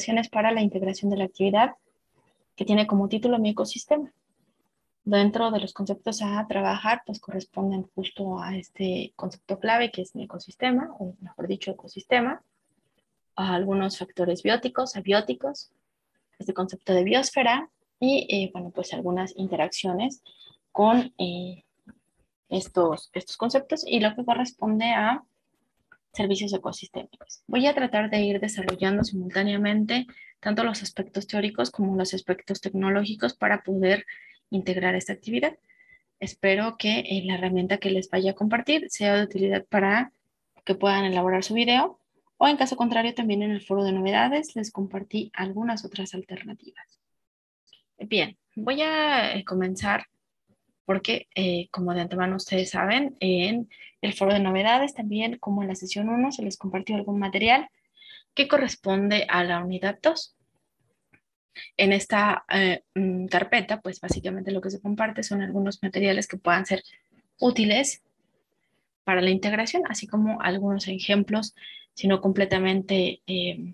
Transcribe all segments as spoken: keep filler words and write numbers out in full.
recomendaciones para la integración de la actividad que tiene como título Mi ecosistema. Dentro de los conceptos a trabajar, pues corresponden justo a este concepto clave que es mi ecosistema, o mejor dicho, ecosistema, a algunos factores bióticos, abióticos, este concepto de biosfera y, eh, bueno, pues algunas interacciones con eh, estos, estos conceptos y lo que corresponde a servicios ecosistémicos. Voy a tratar de ir desarrollando simultáneamente tanto los aspectos teóricos como los aspectos tecnológicos para poder integrar esta actividad. Espero que eh, la herramienta que les vaya a compartir sea de utilidad para que puedan elaborar su video o en caso contrario también en el foro de novedades les compartí algunas otras alternativas. Bien, voy a eh, comenzar porque eh, como de antemano ustedes saben, en el foro de novedades también como en la sesión uno se les compartió algún material que corresponde a la unidad dos. En esta eh, carpeta, pues básicamente lo que se comparte son algunos materiales que puedan ser útiles para la integración, así como algunos ejemplos, si no completamente eh,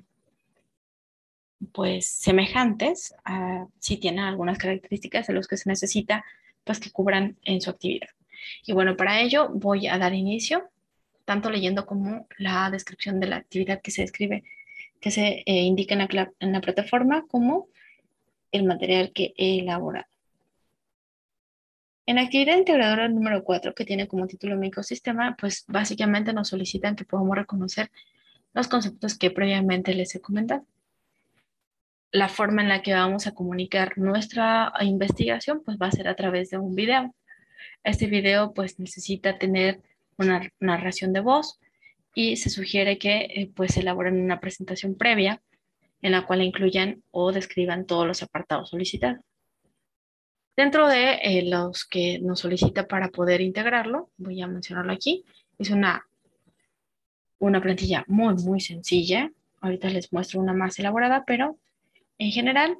pues semejantes, a, si tienen algunas características de los que se necesita, pues que cubran en su actividad. Y bueno, para ello voy a dar inicio, tanto leyendo como la descripción de la actividad que se describe, que se eh, indica en la, en la plataforma, como el material que he elaborado. En la actividad integradora número cuatro, que tiene como título Mi ecosistema, pues básicamente nos solicitan que podamos reconocer los conceptos que previamente les he comentado. La forma en la que vamos a comunicar nuestra investigación, pues va a ser a través de un video. Este video, pues necesita tener una narración de voz y se sugiere que, eh, pues, elaboren una presentación previa en la cual incluyan o describan todos los apartados solicitados. Dentro de eh, los que nos solicita para poder integrarlo, voy a mencionarlo aquí, es una, una plantilla muy, muy sencilla. Ahorita les muestro una más elaborada, pero en general,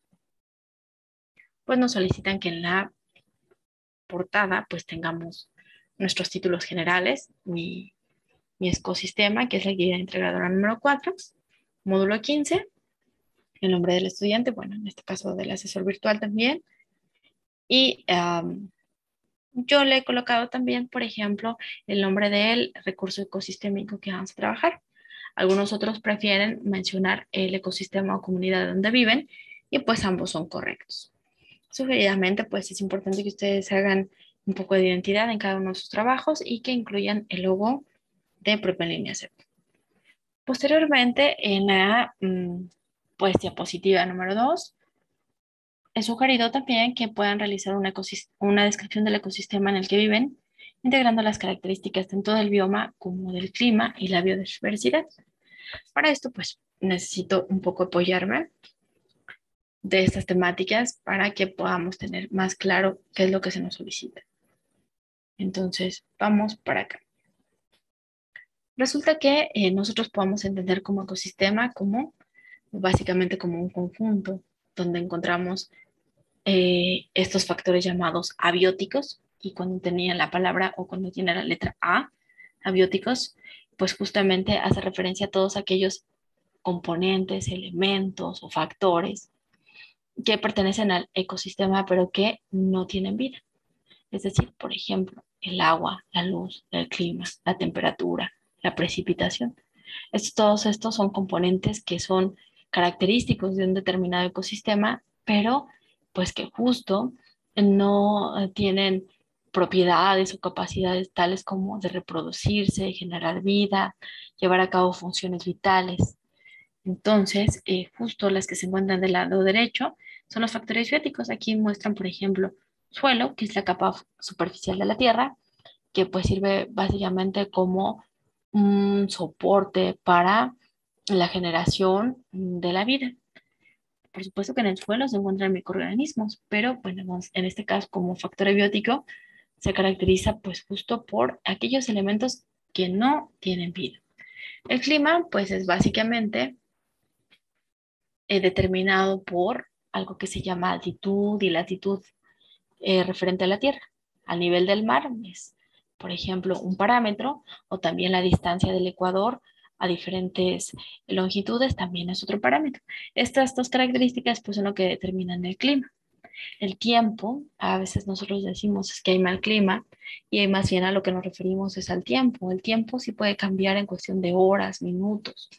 pues nos solicitan que en la portada, pues tengamos nuestros títulos generales, mi, mi ecosistema, que es la actividad integradora número cuatro, módulo quince, el nombre del estudiante, bueno, en este caso del asesor virtual también, y um, yo le he colocado también, por ejemplo, el nombre del recurso ecosistémico que vamos a trabajar. Algunos otros prefieren mencionar el ecosistema o comunidad donde viven y pues ambos son correctos. Sugeridamente, pues es importante que ustedes hagan un poco de identidad en cada uno de sus trabajos y que incluyan el logo de Propia Línea C E P. Posteriormente, en la pues, diapositiva número dos, he sugerido también que puedan realizar una, una descripción del ecosistema en el que viven, integrando las características tanto del bioma como del clima y la biodiversidad. Para esto, pues, necesito un poco apoyarme de estas temáticas para que podamos tener más claro qué es lo que se nos solicita. Entonces, vamos para acá. Resulta que eh, nosotros podemos entender como ecosistema como básicamente como un conjunto donde encontramos eh, estos factores llamados abióticos, y cuando tenía la palabra o cuando tiene la letra A, abióticos, pues justamente hace referencia a todos aquellos componentes, elementos o factores que pertenecen al ecosistema pero que no tienen vida. Es decir, por ejemplo, el agua, la luz, el clima, la temperatura, la precipitación. Estos, todos estos son componentes que son característicos de un determinado ecosistema, pero pues que justo no tienen propiedades o capacidades tales como de reproducirse, generar vida, llevar a cabo funciones vitales. Entonces, eh, justo las que se encuentran del lado derecho son los factores bióticos. Aquí muestran, por ejemplo, suelo, que es la capa superficial de la Tierra, que pues sirve básicamente como un soporte para la generación de la vida. Por supuesto que en el suelo se encuentran microorganismos, pero bueno, en este caso como factor biótico se caracteriza pues justo por aquellos elementos que no tienen vida. El clima pues es básicamente eh, determinado por algo que se llama altitud y latitud eh, referente a la Tierra. Al nivel del mar es, por ejemplo, un parámetro, o también la distancia del ecuador a diferentes longitudes también es otro parámetro. Estas dos características pues son lo que determinan el clima. El tiempo, a veces nosotros decimos es que hay mal clima y más bien a lo que nos referimos es al tiempo. El tiempo sí puede cambiar en cuestión de horas, minutos.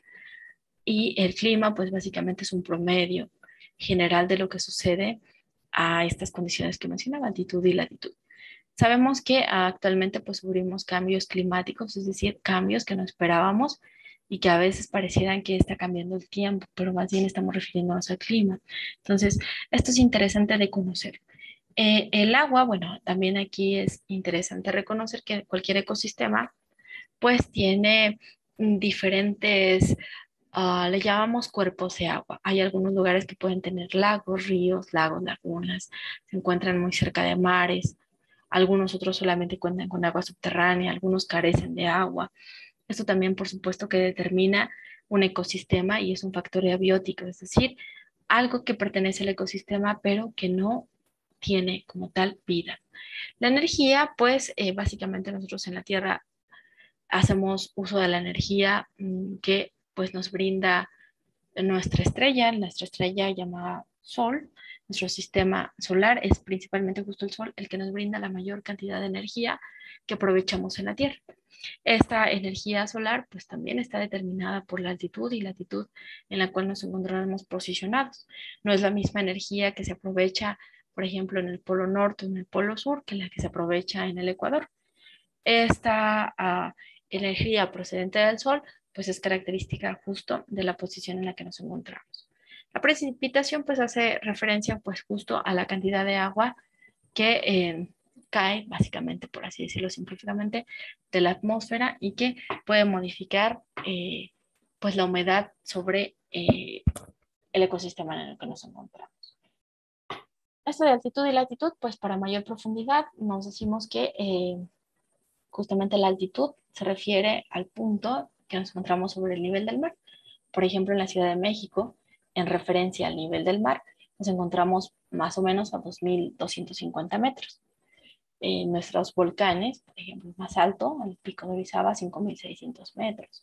Y el clima, pues básicamente es un promedio general de lo que sucede a estas condiciones que mencionaba, altitud y latitud. Sabemos que actualmente pues sufrimos cambios climáticos, es decir, cambios que no esperábamos y que a veces parecieran que está cambiando el tiempo, pero más bien estamos refiriéndonos al clima. Entonces, esto es interesante de conocer. Eh, el agua, bueno, también aquí es interesante reconocer que cualquier ecosistema pues tiene mm, diferentes, uh, le llamamos cuerpos de agua. Hay algunos lugares que pueden tener lagos, ríos, lagos, lagunas, se encuentran muy cerca de mares. Algunos otros solamente cuentan con agua subterránea, algunos carecen de agua. Esto también, por supuesto, que determina un ecosistema y es un factor abiótico, es decir, algo que pertenece al ecosistema, pero que no tiene como tal vida. La energía, pues eh, básicamente nosotros en la Tierra hacemos uso de la energía mmm, que pues nos brinda nuestra estrella, nuestra estrella llamada Sol. Nuestro sistema solar es principalmente justo el Sol el que nos brinda la mayor cantidad de energía que aprovechamos en la Tierra. Esta energía solar pues también está determinada por la altitud y latitud en la cual nos encontramos posicionados. No es la misma energía que se aprovecha, por ejemplo, en el polo norte o en el polo sur que la que se aprovecha en el Ecuador. Esta uh, energía procedente del Sol pues es característica justo de la posición en la que nos encontramos. La precipitación pues hace referencia pues justo a la cantidad de agua que eh, cae, básicamente, por así decirlo simplificadamente, de la atmósfera y que puede modificar eh, pues la humedad sobre eh, el ecosistema en el que nos encontramos. Esto de altitud y latitud, pues para mayor profundidad nos decimos que eh, justamente la altitud se refiere al punto que nos encontramos sobre el nivel del mar. Por ejemplo, en la Ciudad de México, en referencia al nivel del mar, nos encontramos más o menos a dos mil doscientos cincuenta metros. Eh, nuestros volcanes, por ejemplo, más alto, el pico de Orizaba, cinco mil seiscientos metros.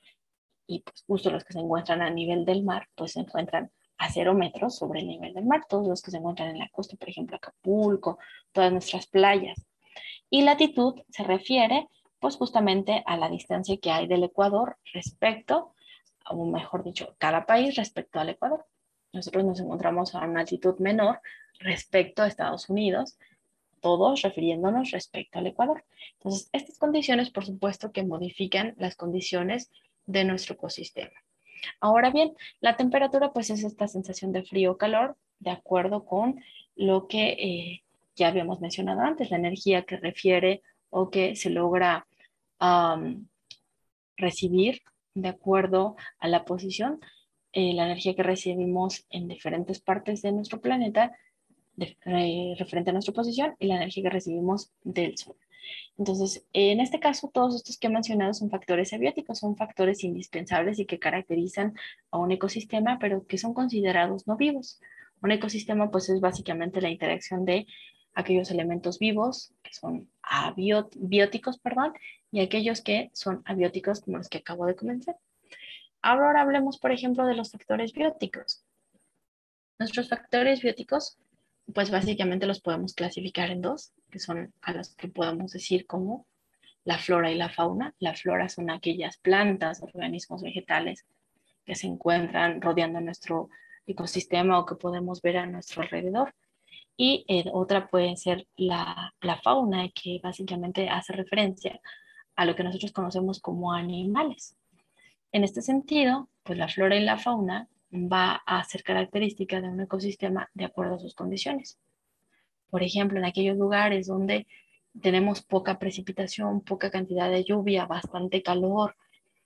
Y pues justo los que se encuentran a nivel del mar, pues se encuentran a cero metros sobre el nivel del mar. Todos los que se encuentran en la costa, por ejemplo, Acapulco, todas nuestras playas. Y latitud se refiere pues justamente a la distancia que hay del Ecuador respecto, o mejor dicho, cada país respecto al Ecuador. Nosotros nos encontramos a una altitud menor respecto a Estados Unidos, todos refiriéndonos respecto al Ecuador. Entonces, estas condiciones, por supuesto, que modifican las condiciones de nuestro ecosistema. Ahora bien, la temperatura pues es esta sensación de frío o calor de acuerdo con lo que eh, ya habíamos mencionado antes, la energía que refiere o que se logra um, recibir de acuerdo a la posición, eh, la energía que recibimos en diferentes partes de nuestro planeta de, eh, referente a nuestra posición y la energía que recibimos del Sol. Entonces, en este caso, todos estos que he mencionado son factores abióticos, son factores indispensables y que caracterizan a un ecosistema, pero que son considerados no vivos. Un ecosistema, pues, es básicamente la interacción de aquellos elementos vivos, que son abióticos, perdón, y aquellos que son abióticos, como los que acabo de comentar. Ahora hablemos, por ejemplo, de los factores bióticos. Nuestros factores bióticos, pues básicamente los podemos clasificar en dos, que son a los que podemos decir como la flora y la fauna. La flora son aquellas plantas, organismos vegetales que se encuentran rodeando nuestro ecosistema o que podemos ver a nuestro alrededor. Y eh, otra puede ser la, la fauna, que básicamente hace referencia a lo que nosotros conocemos como animales. En este sentido, pues la flora y la fauna va a ser característica de un ecosistema de acuerdo a sus condiciones. Por ejemplo, en aquellos lugares donde tenemos poca precipitación, poca cantidad de lluvia, bastante calor,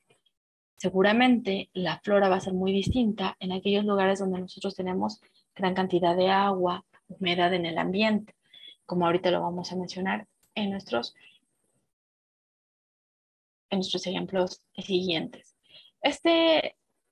seguramente la flora va a ser muy distinta en aquellos lugares donde nosotros tenemos gran cantidad de agua, humedad en el ambiente, como ahorita lo vamos a mencionar en nuestros, en nuestros ejemplos siguientes. Este,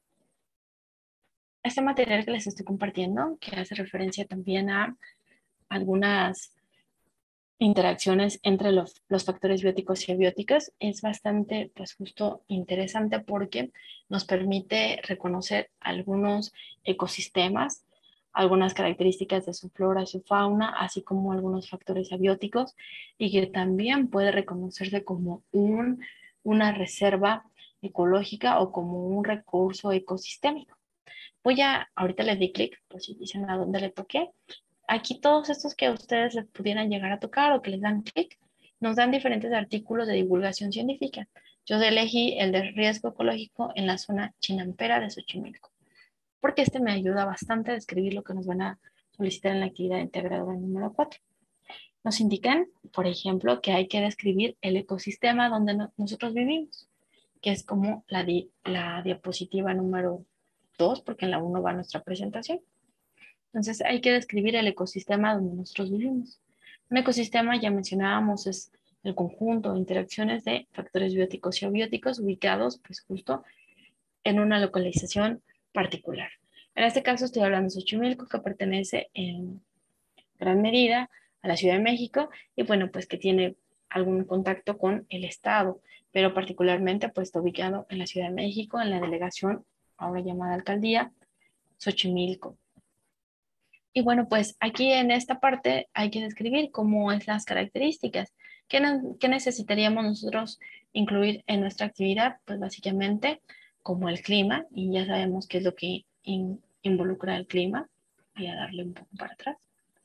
este material que les estoy compartiendo, que hace referencia también a algunas interacciones entre los, los factores bióticos y abióticos es bastante, pues justo interesante porque nos permite reconocer algunos ecosistemas, algunas características de su flora, su fauna, así como algunos factores abióticos y que también puede reconocerse como un, una reserva ecológica o como un recurso ecosistémico. Voy a, ahorita le di clic, pues si dicen a dónde le toqué. Aquí todos estos que a ustedes les pudieran llegar a tocar o que les dan clic, nos dan diferentes artículos de divulgación científica. Yo elegí el de riesgo ecológico en la zona chinampera de Xochimilco, porque este me ayuda bastante a describir lo que nos van a solicitar en la actividad integrada número cuatro. Nos indican, por ejemplo, que hay que describir el ecosistema donde no, nosotros vivimos, que es como la, di la diapositiva número dos, porque en la uno va nuestra presentación. Entonces hay que describir el ecosistema donde nosotros vivimos. Un ecosistema, ya mencionábamos, es el conjunto de interacciones de factores bióticos y abióticos ubicados pues justo en una localización particular. En este caso estoy hablando de Xochimilco, que pertenece en gran medida a la Ciudad de México y bueno, pues que tiene algún contacto con el Estado, pero particularmente pues está ubicado en la Ciudad de México, en la delegación, ahora llamada alcaldía, Xochimilco. Y bueno, pues aquí en esta parte hay que describir cómo es las características. ¿Qué, no- qué necesitaríamos nosotros incluir en nuestra actividad? Pues básicamente como el clima, y ya sabemos qué es lo que in- involucra el clima. Voy a darle un poco para atrás.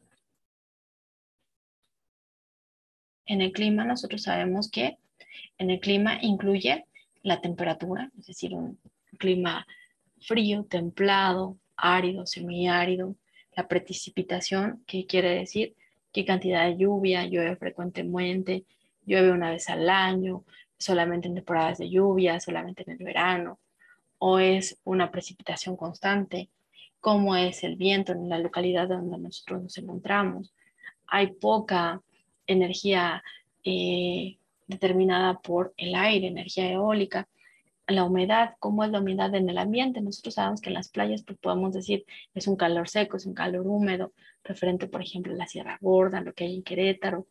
En el clima nosotros sabemos que en el clima incluye la temperatura, es decir, un clima frío, templado, árido, semiárido, la precipitación, que quiere decir qué cantidad de lluvia, llueve frecuentemente, llueve una vez al año, solamente en temporadas de lluvia, solamente en el verano, o es una precipitación constante, cómo es el viento en la localidad donde nosotros nos encontramos. Hay poca energía eh, determinada por el aire, energía eólica, la humedad, cómo es la humedad en el ambiente. Nosotros sabemos que en las playas pues, podemos decir es un calor seco, es un calor húmedo, referente, por ejemplo, a la Sierra Gorda, lo que hay en Querétaro,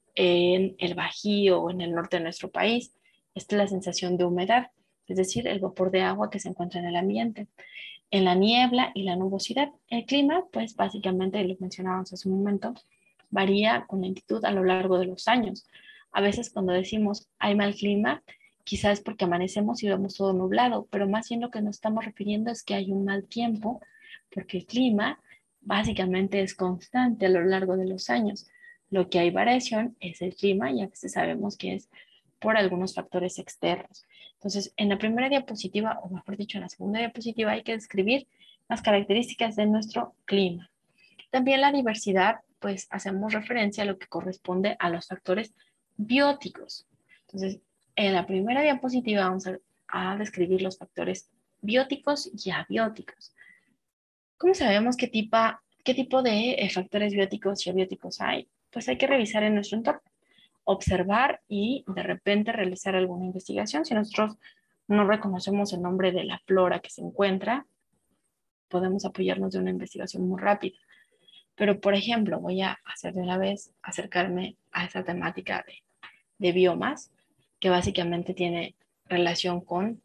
en el Bajío o en el norte de nuestro país. Esta es la sensación de humedad, es decir, el vapor de agua que se encuentra en el ambiente. En la niebla y la nubosidad, el clima, pues básicamente, lo mencionábamos hace un momento, varía con lentitud a lo largo de los años. A veces cuando decimos hay mal clima, quizás es porque amanecemos y vemos todo nublado, pero más bien lo que nos estamos refiriendo es que hay un mal tiempo, porque el clima básicamente es constante a lo largo de los años. Lo que hay variación es el clima, ya que sabemos que es por algunos factores externos. Entonces, en la primera diapositiva, o mejor dicho, en la segunda diapositiva, hay que describir las características de nuestro clima. También la diversidad, pues hacemos referencia a lo que corresponde a los factores bióticos. Entonces, en la primera diapositiva vamos a, a describir los factores bióticos y abióticos. ¿Cómo sabemos qué, tipa, qué tipo de eh, factores bióticos y abióticos hay? Pues hay que revisar en nuestro entorno, observar y de repente realizar alguna investigación. Si nosotros no reconocemos el nombre de la flora que se encuentra, podemos apoyarnos de una investigación muy rápida. Pero, por ejemplo, voy a hacer de una vez, acercarme a esa temática de, de biomas, que básicamente tiene relación con,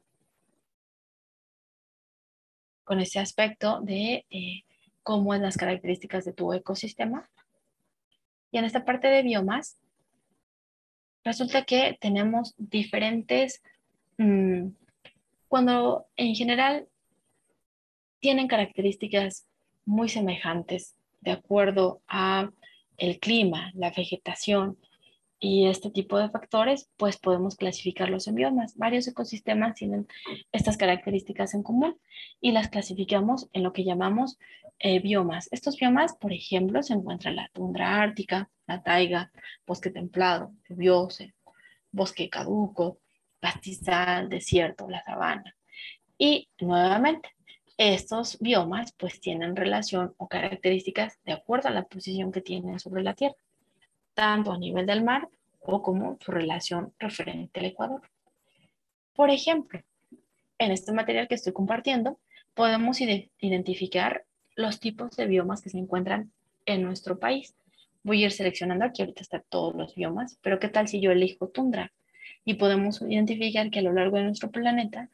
con ese aspecto de eh, cómo es las características de tu ecosistema. Y en esta parte de biomas, resulta que tenemos diferentes, mmm, cuando en general tienen características muy semejantes de acuerdo a el clima, la vegetación y este tipo de factores, pues podemos clasificarlos en biomas. Varios ecosistemas tienen estas características en común y las clasificamos en lo que llamamos eh, biomas. Estos biomas, por ejemplo, se encuentran la tundra ártica, la taiga, bosque templado, lluvioso, bosque caduco, pastizal, desierto, la sabana. Y nuevamente, estos biomas pues tienen relación o características de acuerdo a la posición que tienen sobre la Tierra, tanto a nivel del mar o como su relación referente al Ecuador. Por ejemplo, en este material que estoy compartiendo, podemos identificar los tipos de biomas que se encuentran en nuestro país. Voy a ir seleccionando aquí, ahorita están todos los biomas, pero ¿qué tal si yo elijo tundra? Y podemos identificar que a lo largo de nuestro planeta,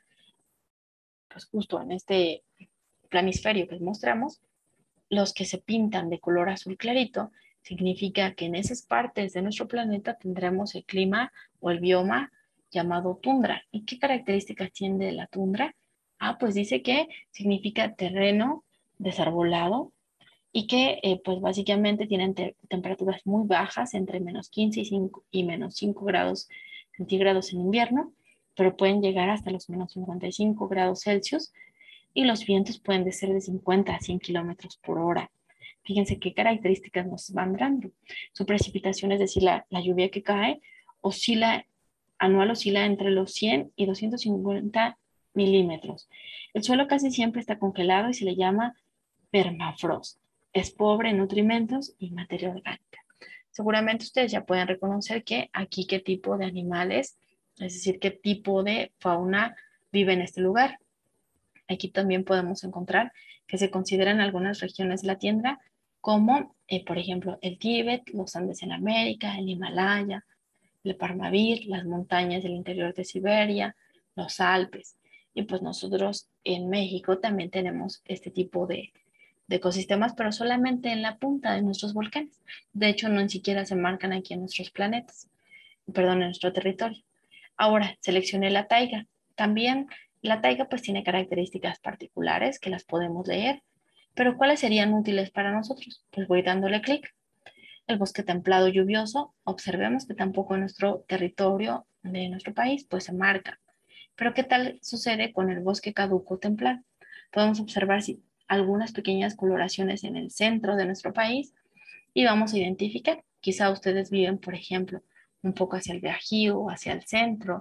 pues justo en este planisferio que mostramos, los que se pintan de color azul clarito, significa que en esas partes de nuestro planeta tendremos el clima o el bioma llamado tundra. ¿Y qué características tiene la tundra? Ah, pues dice que significa terreno desarbolado y que eh, pues básicamente tienen te temperaturas muy bajas, entre menos quince y, cinco, y menos cinco grados centígrados en invierno, pero pueden llegar hasta los menos cincuenta y cinco grados Celsius y los vientos pueden de ser de cincuenta a cien kilómetros por hora. Fíjense qué características nos van dando. Su precipitación, es decir, la, la lluvia que cae, oscila, anual oscila entre los cien y doscientos cincuenta milímetros. El suelo casi siempre está congelado y se le llama permafrost. Es pobre en nutrimentos y materia orgánica. Seguramente ustedes ya pueden reconocer que aquí qué tipo de animales, es decir, qué tipo de fauna vive en este lugar. Aquí también podemos encontrar que se consideran algunas regiones de la tundra como, eh, por ejemplo, el Tíbet, los Andes en América, el Himalaya, el Parmavir, las montañas del interior de Siberia, los Alpes. Y pues nosotros en México también tenemos este tipo de, de ecosistemas, pero solamente en la punta de nuestros volcanes. De hecho, no ni siquiera se marcan aquí en nuestros planetas, perdón, en nuestro territorio. Ahora, seleccioné la taiga. También la taiga pues tiene características particulares que las podemos leer, pero ¿cuáles serían útiles para nosotros? Pues voy dándole clic. El bosque templado lluvioso, observemos que tampoco en nuestro territorio de nuestro país pues se marca. Pero ¿qué tal sucede con el bosque caduco templado? Podemos observar si algunas pequeñas coloraciones en el centro de nuestro país y vamos a identificar. Quizá ustedes viven, por ejemplo, un poco hacia el Bajío, hacia el centro,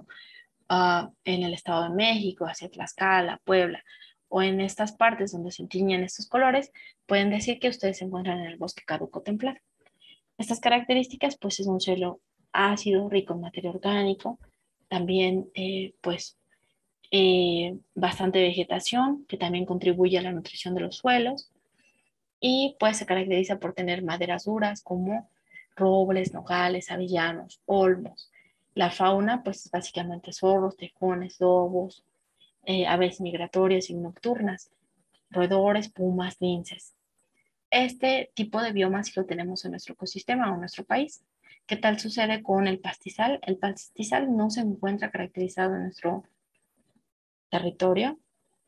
uh, en el Estado de México, hacia Tlaxcala, Puebla, o en estas partes donde se tiñen estos colores, pueden decir que ustedes se encuentran en el bosque caduco templado. Estas características, pues es un suelo ácido, rico en materia orgánico, también, eh, pues, eh, bastante vegetación, que también contribuye a la nutrición de los suelos, y pues se caracteriza por tener maderas duras como robles, nogales, avellanos, olmos. La fauna, pues básicamente zorros, tejones, lobos, eh, aves migratorias y nocturnas, roedores, pumas, linces. Este tipo de bioma sí lo tenemos en nuestro ecosistema o en nuestro país. ¿Qué tal sucede con el pastizal? El pastizal no se encuentra caracterizado en nuestro territorio,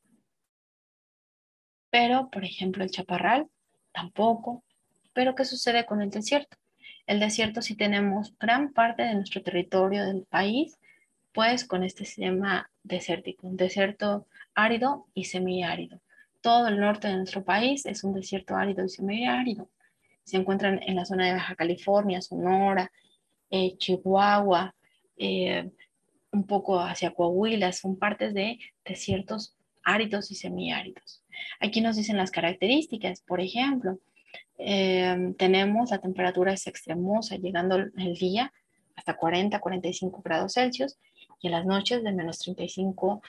pero por ejemplo el chaparral tampoco. Pero ¿qué sucede con el desierto? El desierto sí tenemos gran parte de nuestro territorio del país, pues con este sistema desértico, un desierto árido y semiárido. Todo el norte de nuestro país es un desierto árido y semiárido. Se encuentran en la zona de Baja California, Sonora, eh, Chihuahua, eh, un poco hacia Coahuila, son partes de desiertos áridos y semiáridos. Aquí nos dicen las características, por ejemplo, eh, tenemos la temperatura es extremosa, llegando el día hasta cuarenta, cuarenta y cinco grados Celsius y en las noches de menos treinta y cinco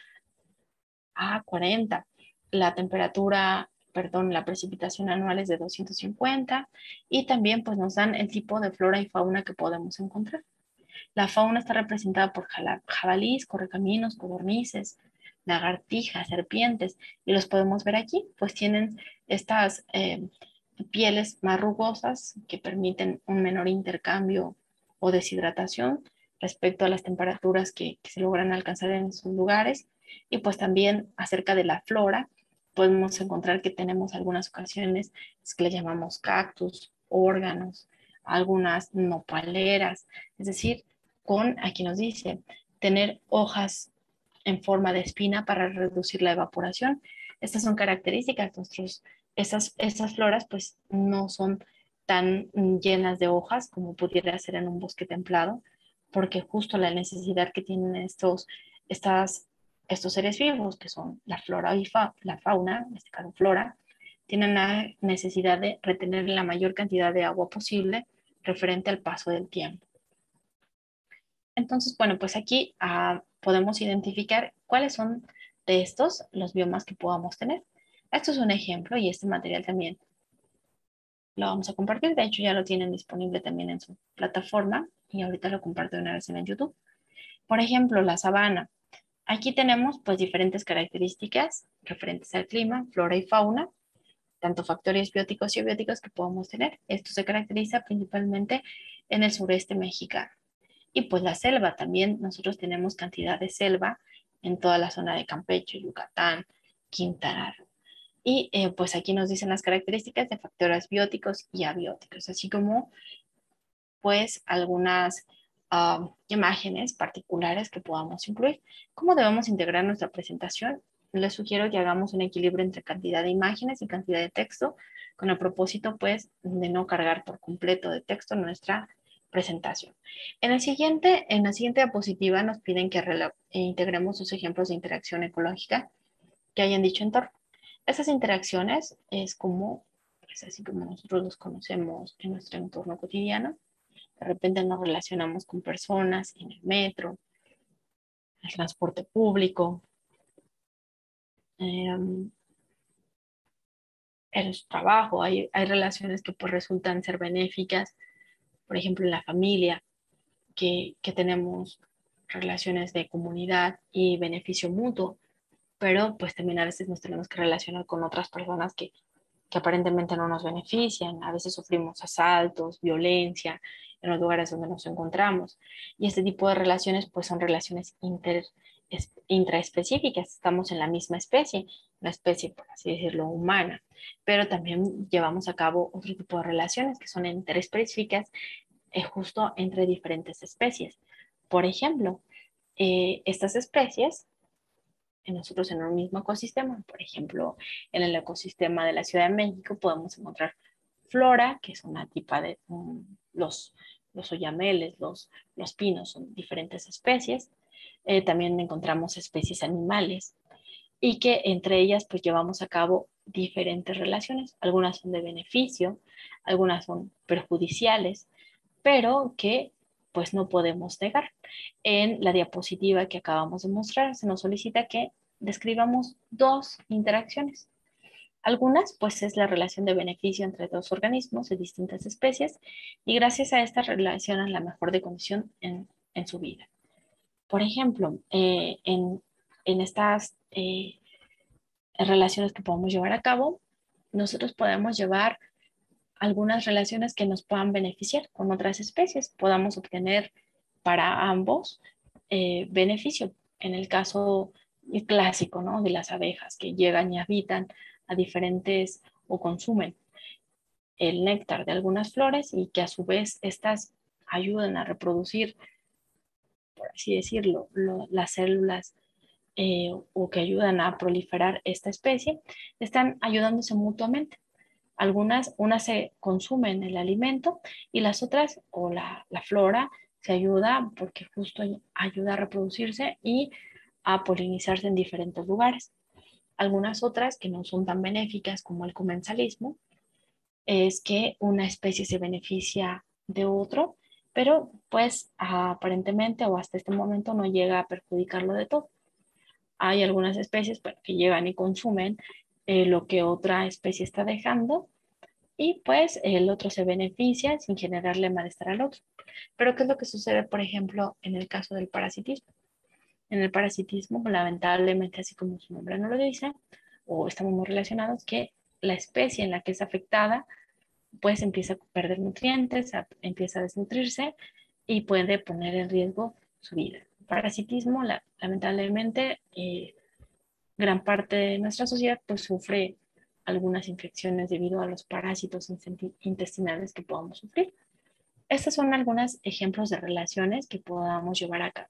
a cuarenta. La temperatura, perdón, la precipitación anual es de doscientos cincuenta y también pues nos dan el tipo de flora y fauna que podemos encontrar. La fauna está representada por jabalíes, correcaminos, codornices, lagartijas, serpientes, y los podemos ver aquí, pues tienen estas eh, pieles más rugosas que permiten un menor intercambio o deshidratación respecto a las temperaturas que, que se logran alcanzar en sus lugares. Y pues también acerca de la flora, podemos encontrar que tenemos algunas ocasiones que le llamamos cactus, órganos, algunas nopaleras, es decir, con, aquí nos dice, tener hojas en forma de espina para reducir la evaporación. Estas son características. Nuestros, esas, esas floras pues no son tan llenas de hojas como pudiera ser en un bosque templado, porque justo la necesidad que tienen estos, estas, estos seres vivos, que son la flora y fa, la fauna, en este caso flora, tienen la necesidad de retener la mayor cantidad de agua posible referente al paso del tiempo. Entonces, bueno, pues aquí uh, podemos identificar cuáles son de estos los biomas que podamos tener. Esto es un ejemplo y este material también lo vamos a compartir. De hecho, ya lo tienen disponible también en su plataforma y ahorita lo comparto de una vez en el YouTube. Por ejemplo, la sabana. Aquí tenemos pues diferentes características referentes al clima, flora y fauna, tanto factores bióticos y abióticos que podemos tener. Esto se caracteriza principalmente en el sureste mexicano. Y pues la selva también, nosotros tenemos cantidad de selva en toda la zona de Campeche, Yucatán, Quintana Roo. Y eh, pues aquí nos dicen las características de factores bióticos y abióticos, así como pues algunas uh, imágenes particulares que podamos incluir. ¿Cómo debemos integrar nuestra presentación? Les sugiero que hagamos un equilibrio entre cantidad de imágenes y cantidad de texto, con el propósito pues de no cargar por completo de texto nuestra presentación. En, el siguiente, en la siguiente diapositiva nos piden que integremos los ejemplos de interacción ecológica que hay en dicho entorno. Esas interacciones es como, pues así como nosotros los conocemos en nuestro entorno cotidiano. De repente nos relacionamos con personas en el metro, el transporte público, eh, el trabajo. Hay, hay relaciones que pues resultan ser benéficas, por ejemplo, en la familia, que, que tenemos relaciones de comunidad y beneficio mutuo, pero pues también a veces nos tenemos que relacionar con otras personas que, que aparentemente no nos benefician. A veces sufrimos asaltos, violencia en los lugares donde nos encontramos. Y este tipo de relaciones pues son relaciones inter, es, intraespecíficas. Estamos en la misma especie, una especie, por así decirlo, humana, pero también llevamos a cabo otro tipo de relaciones que son interespecíficas, eh, justo entre diferentes especies. Por ejemplo, eh, estas especies en nosotros en un mismo ecosistema. Por ejemplo, en el ecosistema de la Ciudad de México podemos encontrar flora, que es una tipa de um, los, los oyameles, los, los pinos, son diferentes especies. Eh, también encontramos especies animales y que entre ellas pues llevamos a cabo diferentes relaciones. Algunas son de beneficio, algunas son perjudiciales, pero que pues no podemos negar. En la diapositiva que acabamos de mostrar se nos solicita que describamos dos interacciones. Algunas, pues, es la relación de beneficio entre dos organismos de distintas especies y gracias a esta relacionan la mejor de condición en, en su vida. Por ejemplo, eh, en, en estas eh, relaciones que podemos llevar a cabo, nosotros podemos llevar algunas relaciones que nos puedan beneficiar con otras especies, podamos obtener para ambos eh, beneficio. En el caso clásico, ¿no? De las abejas que llegan y habitan a diferentes o consumen el néctar de algunas flores y que a su vez estas ayudan a reproducir, por así decirlo, lo, las células eh, o que ayudan a proliferar esta especie, están ayudándose mutuamente. Algunas, unas se consumen el alimento y las otras, o la, la flora, se ayuda porque justo ayuda a reproducirse y a polinizarse en diferentes lugares. Algunas otras que no son tan benéficas como el comensalismo es que una especie se beneficia de otro, pero pues aparentemente o hasta este momento no llega a perjudicarlo de todo. Hay algunas especies bueno, que llegan y consumen eh, lo que otra especie está dejando y pues el otro se beneficia sin generarle malestar al otro. Pero ¿qué es lo que sucede, por ejemplo, en el caso del parasitismo? En el parasitismo, lamentablemente, así como su nombre no lo dice, o estamos muy relacionados, que la especie en la que es afectada pues empieza a perder nutrientes, a, empieza a desnutrirse y puede poner en riesgo su vida. El parasitismo, la, lamentablemente, eh, gran parte de nuestra sociedad pues sufre algunas infecciones debido a los parásitos intestinales que podamos sufrir. Estos son algunos ejemplos de relaciones que podamos llevar a cabo.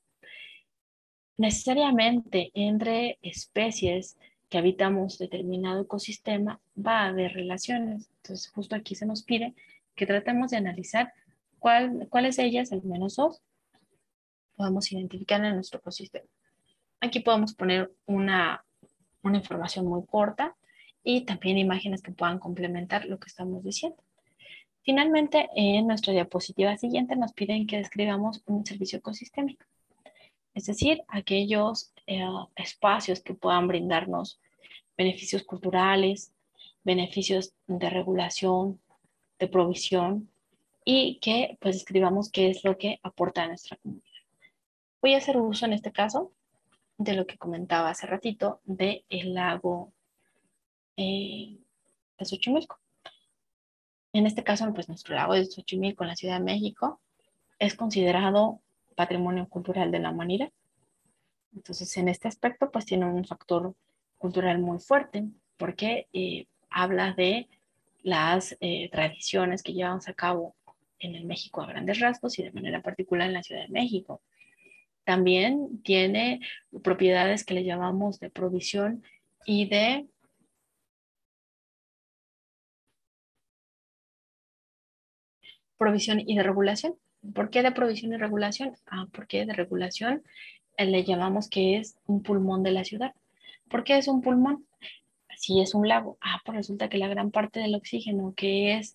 Necesariamente entre especies que habitamos determinado ecosistema va a haber relaciones. Entonces, justo aquí se nos pide que tratemos de analizar cuál, cuáles de ellas, al menos dos, podemos identificar en nuestro ecosistema. Aquí podemos poner una, una información muy corta y también imágenes que puedan complementar lo que estamos diciendo. Finalmente, en nuestra diapositiva siguiente nos piden que describamos un servicio ecosistémico, es decir, aquellos eh, espacios que puedan brindarnos beneficios culturales, beneficios de regulación, de provisión y que pues escribamos qué es lo que aporta a nuestra comunidad. Voy a hacer uso en este caso de lo que comentaba hace ratito del lago eh, de Xochimilco. En este caso, pues nuestro lago de Xochimilco en la Ciudad de México es considerado patrimonio cultural de la humanidad. Entonces, en este aspecto, pues tiene un factor cultural muy fuerte porque eh, habla de las eh, tradiciones que llevamos a cabo en el México a grandes rasgos y de manera particular en la Ciudad de México. También tiene propiedades que le llamamos de provisión y de provisión y de regulación. ¿Por qué de provisión y regulación? Ah, porque de regulación eh, le llamamos que es un pulmón de la ciudad. ¿Por qué es un pulmón? Si es un lago, ah, pues resulta que la gran parte del oxígeno que es,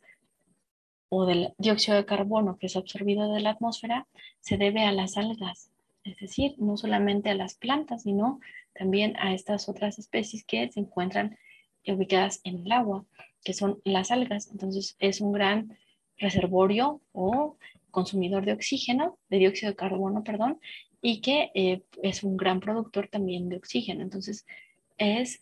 o del dióxido de carbono que es absorbido de la atmósfera, se debe a las algas. Es decir, no solamente a las plantas, sino también a estas otras especies que se encuentran ubicadas en el agua, que son las algas. Entonces, es un gran reservorio o consumidor de oxígeno, de dióxido de carbono, perdón, y que eh, es un gran productor también de oxígeno. Entonces, es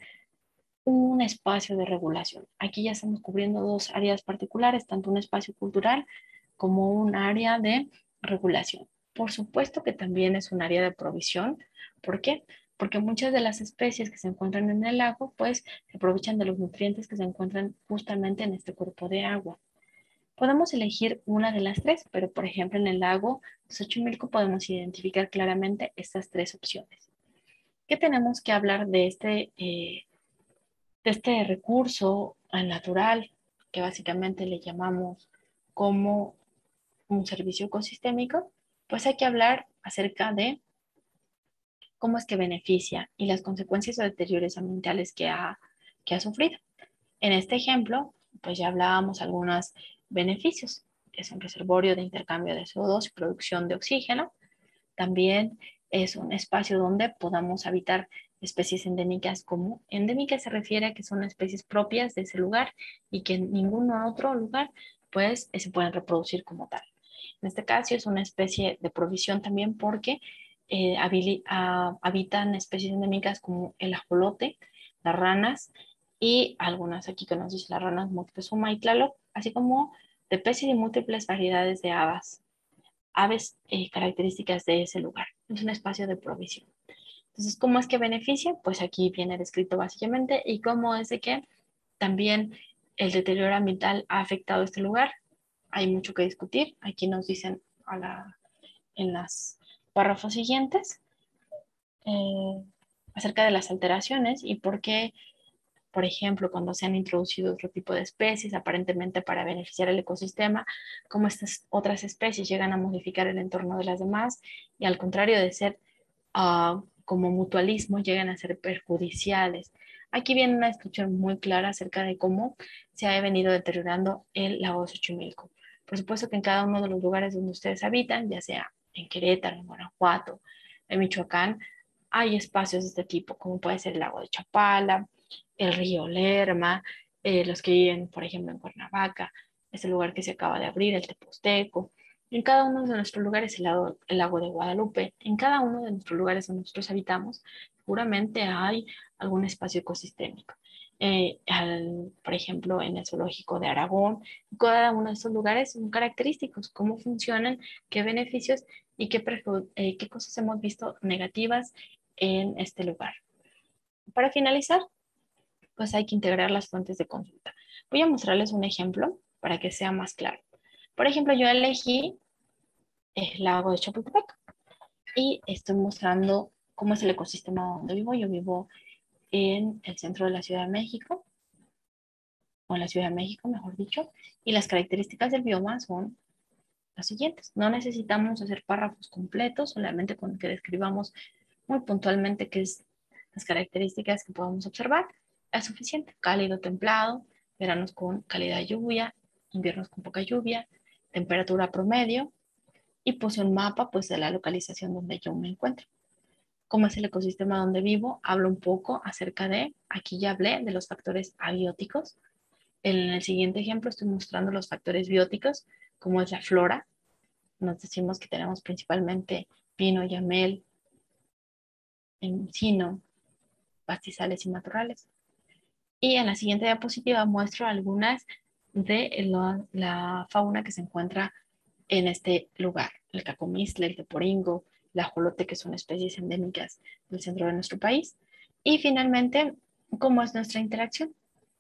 un espacio de regulación. Aquí ya estamos cubriendo dos áreas particulares, tanto un espacio cultural como un área de regulación. Por supuesto que también es un área de provisión. ¿Por qué? Porque muchas de las especies que se encuentran en el lago, pues se aprovechan de los nutrientes que se encuentran justamente en este cuerpo de agua. Podemos elegir una de las tres, pero por ejemplo en el lago Xochimilco podemos identificar claramente estas tres opciones. ¿Qué tenemos que hablar de este eh, de este recurso natural que básicamente le llamamos como un servicio ecosistémico? Pues hay que hablar acerca de cómo es que beneficia y las consecuencias o deterioros ambientales que ha, que ha sufrido. En este ejemplo, pues ya hablábamos algunos beneficios. Es un reservorio de intercambio de C O dos y producción de oxígeno. También es un espacio donde podamos habitar especies endémicas. Como endémicas se refiere a que son especies propias de ese lugar y que en ningún otro lugar pues se pueden reproducir como tal. En este caso es una especie de provisión también porque eh, uh, habitan especies endémicas como el ajolote, las ranas y algunas aquí que nos dicen las ranas Moctezuma y Tlaloc, así como de peces y múltiples variedades de habas aves eh, características de ese lugar. Es un espacio de provisión. Entonces, ¿cómo es que beneficia? Pues aquí viene descrito básicamente y cómo es de que también el deterioro ambiental ha afectado este lugar. Hay mucho que discutir. Aquí nos dicen a la, en los párrafos siguientes eh, acerca de las alteraciones y por qué, por ejemplo, cuando se han introducido otro tipo de especies, aparentemente para beneficiar el ecosistema, cómo estas otras especies llegan a modificar el entorno de las demás y al contrario de ser uh, como mutualismo, llegan a ser perjudiciales. Aquí viene una descripción muy clara acerca de cómo se ha venido deteriorando el lago de Xochimilco. Por supuesto que en cada uno de los lugares donde ustedes habitan, ya sea en Querétaro, en Guanajuato, en Michoacán, hay espacios de este tipo, como puede ser el lago de Chapala, el río Lerma, eh, los que viven, por ejemplo, en Cuernavaca, este lugar que se acaba de abrir, el Teposteco. En cada uno de nuestros lugares, el lago, el lago de Guadalupe, en cada uno de nuestros lugares donde nosotros habitamos, seguramente hay algún espacio ecosistémico. Eh, al, por ejemplo, en el zoológico de Aragón, cada uno de estos lugares son característicos, cómo funcionan, qué beneficios y qué, eh, qué cosas hemos visto negativas en este lugar. Para finalizar, pues hay que integrar las fuentes de consulta. Voy a mostrarles un ejemplo para que sea más claro. Por ejemplo, yo elegí el lago de Chapultepec y estoy mostrando cómo es el ecosistema donde vivo. Yo vivo en el centro de la Ciudad de México, o en la Ciudad de México, mejor dicho, y las características del bioma son las siguientes. No necesitamos hacer párrafos completos, solamente con que describamos muy puntualmente qué es las características que podemos observar. Es suficiente. Cálido, templado, veranos con calidad de lluvia, inviernos con poca lluvia, temperatura promedio, y puse un mapa pues de la localización donde yo me encuentro. ¿Cómo es el ecosistema donde vivo? Hablo un poco acerca de, aquí ya hablé de los factores abióticos, En el siguiente ejemplo estoy mostrando los factores bióticos, como es la flora. Nos decimos que tenemos principalmente pino, yamel, encino, pastizales y matorrales. Y en la siguiente diapositiva muestro algunas de la, la fauna que se encuentra en este lugar. El cacomistle, el teporingo, la ajolote, que son especies endémicas del centro de nuestro país. Y finalmente, ¿cómo es nuestra interacción?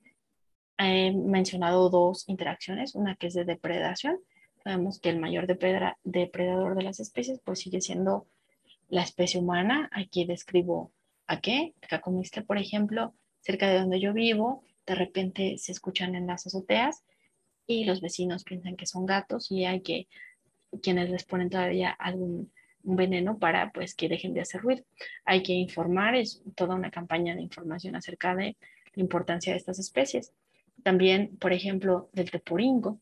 He mencionado dos interacciones, una que es de depredación. Sabemos que el mayor depredador de las especies pues sigue siendo la especie humana. Aquí describo a qué. Cacomistle, por ejemplo, cerca de donde yo vivo, de repente se escuchan en las azoteas y los vecinos piensan que son gatos y hay que quienes les ponen todavía algún un veneno para pues que dejen de hacer ruido. Hay que informar, es toda una campaña de información acerca de la importancia de estas especies. También, por ejemplo, del teporingo.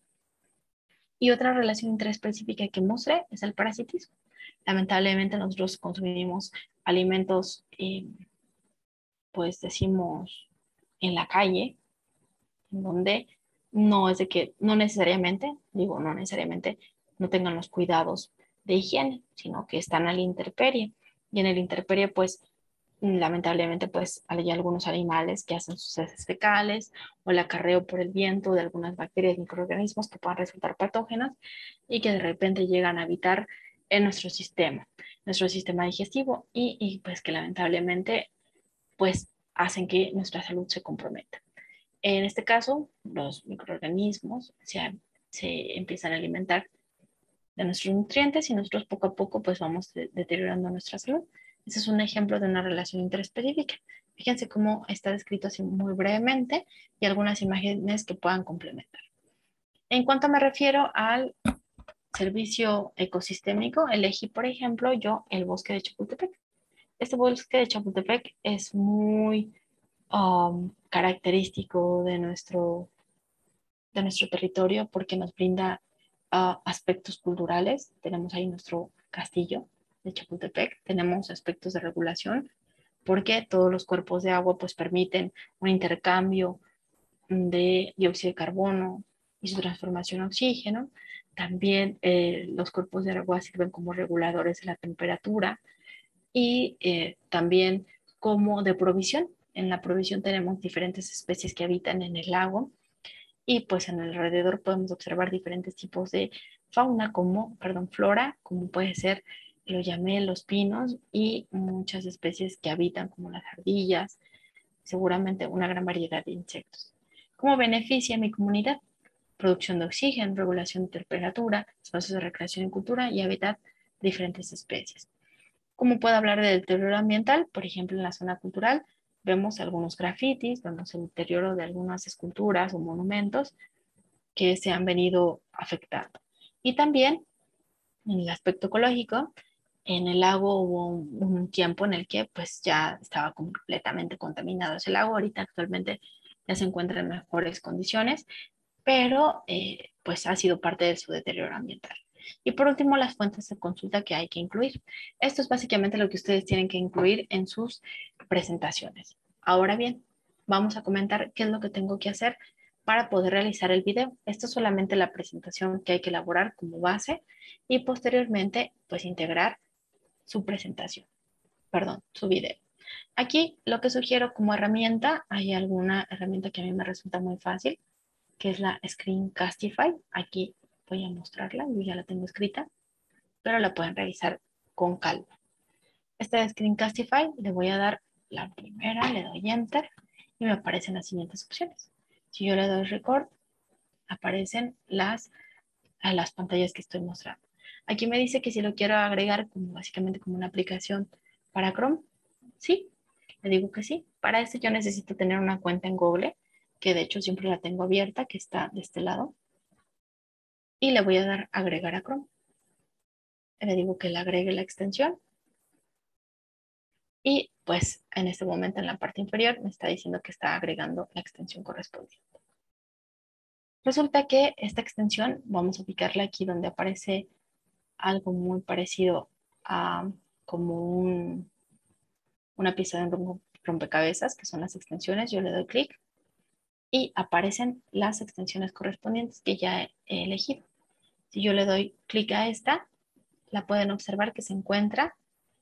Y otra relación interespecífica que mostré es el parasitismo. Lamentablemente nosotros consumimos alimentos, eh, pues decimos, en la calle, en donde no es de que, no necesariamente, digo, no necesariamente, no tengan los cuidados de higiene, sino que están a la intemperie. Y en el intemperie, pues, lamentablemente, pues, hay algunos animales que hacen sus heces fecales o el acarreo por el viento de algunas bacterias y microorganismos que puedan resultar patógenas y que de repente llegan a habitar en nuestro sistema, nuestro sistema digestivo y, y pues que lamentablemente, pues, hacen que nuestra salud se comprometa. En este caso, los microorganismos se, se empiezan a alimentar de nuestros nutrientes y nosotros poco a poco pues vamos de, deteriorando nuestra salud. Ese es un ejemplo de una relación interespecífica. Fíjense cómo está descrito así muy brevemente y algunas imágenes que puedan complementar. En cuanto me refiero al servicio ecosistémico, elegí, por ejemplo, yo el bosque de Chapultepec. Este bosque de Chapultepec es muy um, característico de nuestro de nuestro territorio porque nos brinda uh, aspectos culturales. Tenemos ahí nuestro castillo de Chapultepec, tenemos aspectos de regulación porque todos los cuerpos de agua pues permiten un intercambio de dióxido de carbono y su transformación a oxígeno. También eh, los cuerpos de agua sirven como reguladores de la temperatura y eh, también como de provisión. En la provisión tenemos diferentes especies que habitan en el lago y pues en el alrededor podemos observar diferentes tipos de fauna como, perdón, flora, como puede ser los yamel, los pinos y muchas especies que habitan como las ardillas, seguramente una gran variedad de insectos. ¿Cómo beneficia a mi comunidad? Producción de oxígeno, regulación de temperatura, espacios de recreación y cultura y hábitat de diferentes especies. ¿Cómo puedo hablar del deterioro ambiental? Por ejemplo, en la zona cultural vemos algunos grafitis, vemos el deterioro de algunas esculturas o monumentos que se han venido afectando. Y también en el aspecto ecológico, en el lago hubo un, un tiempo en el que pues ya estaba completamente contaminado ese lago. Ahorita actualmente ya se encuentra en mejores condiciones, pero eh, pues ha sido parte de su deterioro ambiental. Y por último, las fuentes de consulta que hay que incluir. Esto es básicamente lo que ustedes tienen que incluir en sus presentaciones. Ahora bien, vamos a comentar qué es lo que tengo que hacer para poder realizar el video. Esto es solamente la presentación que hay que elaborar como base y posteriormente pues integrar su presentación, perdón, su video. Aquí lo que sugiero como herramienta, hay alguna herramienta que a mí me resulta muy fácil, que es la Screencastify. Aquí voy a mostrarla, yo ya la tengo escrita, pero la pueden revisar con calma. Esta Screencastify le voy a dar la primera, le doy Enter y me aparecen las siguientes opciones. Si yo le doy Record, aparecen las, a las pantallas que estoy mostrando. Aquí me dice que si lo quiero agregar como básicamente como una aplicación para Chrome, sí, le digo que sí. Para eso yo necesito tener una cuenta en Google, que de hecho siempre la tengo abierta, que está de este lado. Y le voy a dar agregar a Chrome. Le digo que le agregue la extensión y pues en este momento en la parte inferior me está diciendo que está agregando la extensión correspondiente. Resulta que esta extensión vamos a ubicarla aquí donde aparece algo muy parecido a como un, una pieza de un rompecabezas, que son las extensiones. Yo le doy clic y aparecen las extensiones correspondientes que ya he elegido. Si yo le doy clic a esta, la pueden observar que se encuentra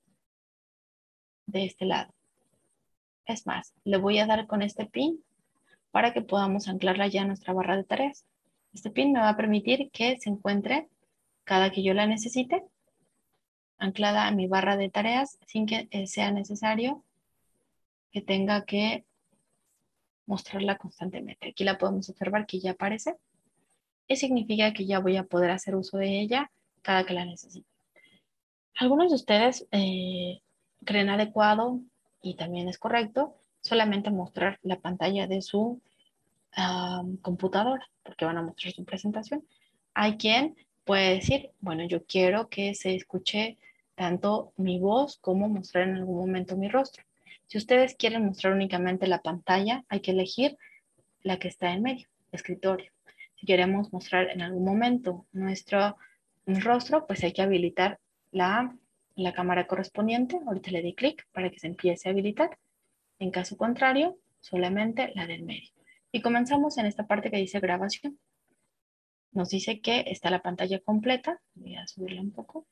de este lado. Es más, le voy a dar con este pin para que podamos anclarla ya a nuestra barra de tareas. Este pin me va a permitir que se encuentre cada que yo la necesite, anclada a mi barra de tareas sin que sea necesario que tenga que mostrarla constantemente. Aquí la podemos observar que ya aparece y significa que ya voy a poder hacer uso de ella cada que la necesite. Algunos de ustedes eh, creen adecuado y también es correcto solamente mostrar la pantalla de su um, computadora porque van a mostrar su presentación. Hay quien puede decir, bueno, yo quiero que se escuche tanto mi voz como mostrar en algún momento mi rostro. Si ustedes quieren mostrar únicamente la pantalla, hay que elegir la que está en medio, escritorio. Si queremos mostrar en algún momento nuestro rostro, pues hay que habilitar la, la cámara correspondiente. Ahorita le di clic para que se empiece a habilitar. En caso contrario, solamente la del medio. Y comenzamos en esta parte que dice grabación. Nos dice que está la pantalla completa. Voy a subirla un poco.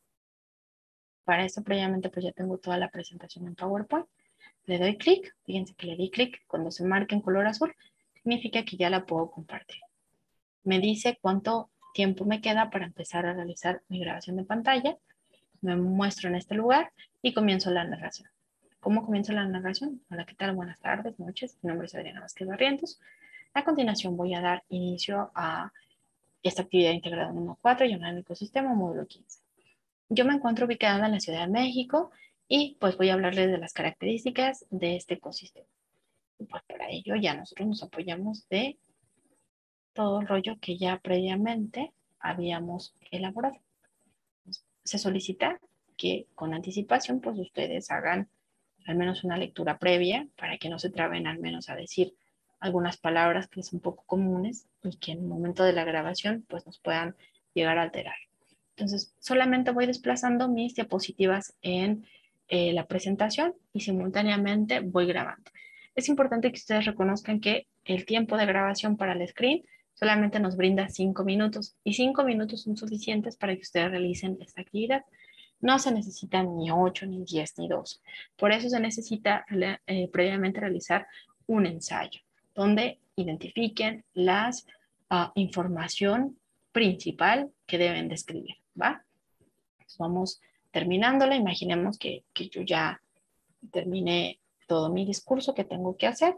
Para eso previamente pues ya tengo toda la presentación en PowerPoint. Le doy clic. Fíjense que le di clic. Cuando se marca en color azul, significa que ya la puedo compartir. Me dice cuánto tiempo me queda para empezar a realizar mi grabación de pantalla. Me muestro en este lugar y comienzo la narración. ¿Cómo comienzo la narración? Hola, ¿qué tal? Buenas tardes, noches. Mi nombre es Adriana Vázquez Barrientos. A continuación voy a dar inicio a esta actividad integrada en uno punto cuatro llamada el ecosistema módulo quince. Yo me encuentro ubicada en la Ciudad de México y pues voy a hablarles de las características de este ecosistema. Y pues para ello ya nosotros nos apoyamos de todo el rollo que ya previamente habíamos elaborado. Se solicita que con anticipación pues ustedes hagan al menos una lectura previa para que no se traben al menos a decir algunas palabras que son poco comunes y que en el momento de la grabación pues nos puedan llegar a alterar. Entonces solamente voy desplazando mis diapositivas en eh, la presentación y simultáneamente voy grabando. Es importante que ustedes reconozcan que el tiempo de grabación para el screen solamente nos brinda cinco minutos y cinco minutos son suficientes para que ustedes realicen esta actividad. No se necesitan ni ocho, ni diez, ni doce. Por eso se necesita eh, previamente realizar un ensayo donde identifiquen la uh, información principal que deben de escribir, ¿va? Entonces vamos terminándola. Imaginemos que, que yo ya terminé todo mi discurso que tengo que hacer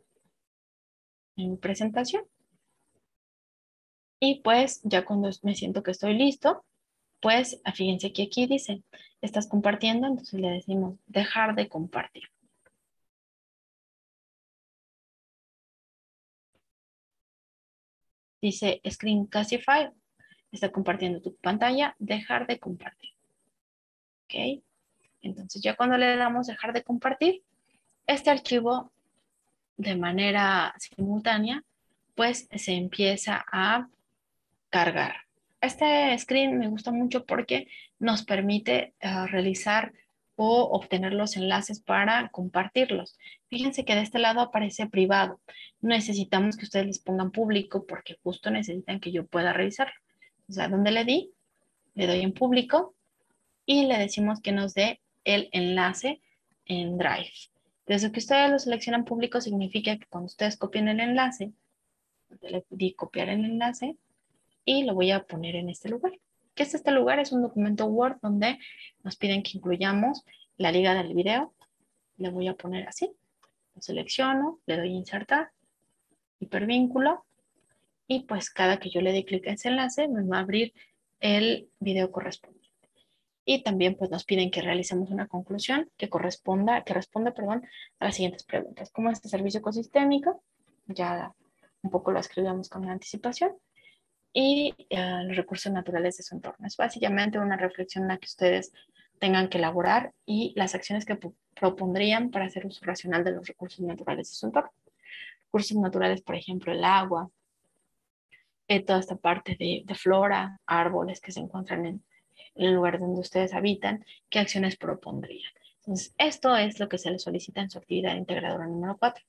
en mi presentación. Y pues ya cuando me siento que estoy listo, pues fíjense que aquí dice, estás compartiendo, entonces le decimos dejar de compartir. Dice Screencastify, está compartiendo tu pantalla, dejar de compartir. ¿Ok? Entonces ya cuando le damos dejar de compartir, este archivo de manera simultánea, pues se empieza a cargar. Este screen me gusta mucho porque nos permite uh, realizar o obtener los enlaces para compartirlos. Fíjense que de este lado aparece privado. No necesitamos que ustedes les pongan público porque justo necesitan que yo pueda revisarlo. O sea, ¿dónde le di? Le doy en público y le decimos que nos dé el enlace en Drive. Desde que ustedes lo seleccionan público significa que cuando ustedes copien el enlace, le di copiar el enlace, y lo voy a poner en este lugar. ¿Qué es este lugar? Es un documento Word donde nos piden que incluyamos la liga del video. Le voy a poner así. Lo selecciono, le doy a insertar, hipervínculo y pues cada que yo le dé clic a ese enlace me va a abrir el video correspondiente. Y también pues nos piden que realicemos una conclusión que corresponda, que responda, perdón, a las siguientes preguntas. ¿Cómo es este servicio ecosistémico? Ya un poco lo escribimos con anticipación. Y uh, los recursos naturales de su entorno. Es básicamente una reflexión en la que ustedes tengan que elaborar y las acciones que propondrían para hacer uso racional de los recursos naturales de su entorno. Recursos naturales, por ejemplo, el agua, eh, toda esta parte de, de flora, árboles que se encuentran en, en el lugar donde ustedes habitan, ¿qué acciones propondrían? Entonces, esto es lo que se les solicita en su actividad integradora número cuatro.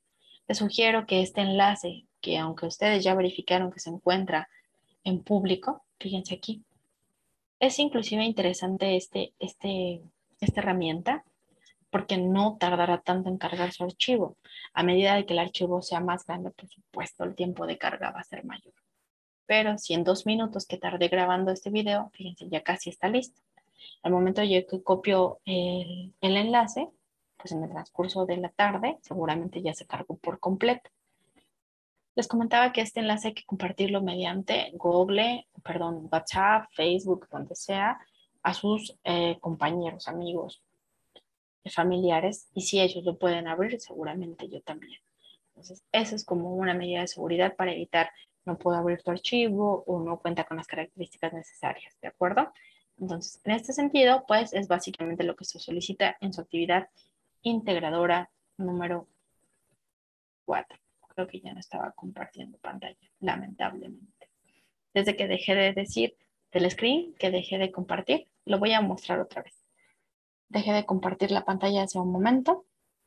Les sugiero que este enlace, que aunque ustedes ya verificaron que se encuentra en público, fíjense aquí, es inclusive interesante este, este, esta herramienta porque no tardará tanto en cargar su archivo. A medida de que el archivo sea más grande, por supuesto, el tiempo de carga va a ser mayor. Pero si en dos minutos que tardé grabando este video, fíjense, ya casi está listo. Al momento yo que copio el, el enlace, pues en el transcurso de la tarde, seguramente ya se cargó por completo. Les comentaba que este enlace hay que compartirlo mediante Google, perdón, WhatsApp, Facebook, donde sea, a sus eh, compañeros, amigos, familiares, y si ellos lo pueden abrir, seguramente yo también. Entonces, eso es como una medida de seguridad para evitar no puedo abrir tu archivo o no cuenta con las características necesarias, ¿de acuerdo? Entonces, en este sentido, pues es básicamente lo que se solicita en su actividad integradora número cuatro. Creo que ya no estaba compartiendo pantalla, lamentablemente. Desde que dejé de decir del screen, que dejé de compartir, lo voy a mostrar otra vez. Dejé de compartir la pantalla hace un momento,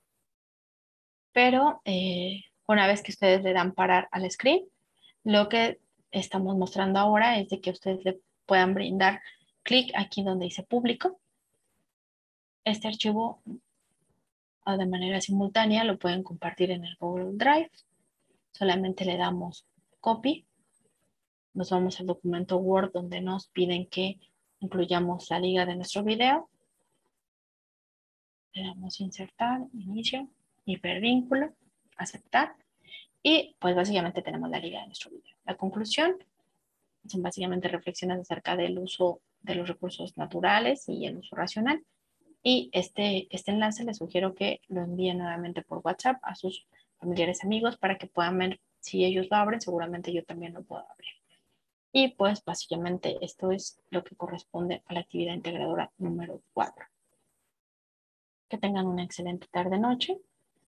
pero eh, una vez que ustedes le dan parar al screen, lo que estamos mostrando ahora es de que ustedes le puedan brindar clic aquí donde dice público. Este archivo de manera simultánea lo pueden compartir en el Google Drive. Solamente le damos copy. Nos vamos al documento Word donde nos piden que incluyamos la liga de nuestro video. Le damos insertar, inicio, hipervínculo, aceptar. Y pues básicamente tenemos la liga de nuestro video. La conclusión son básicamente reflexiones acerca del uso de los recursos naturales y el uso racional. Y este, este enlace les sugiero que lo envíen nuevamente por WhatsApp a sus familiares amigos para que puedan ver si ellos lo abren, seguramente yo también lo puedo abrir. Y pues básicamente esto es lo que corresponde a la actividad integradora número cuatro. Que tengan una excelente tarde-noche.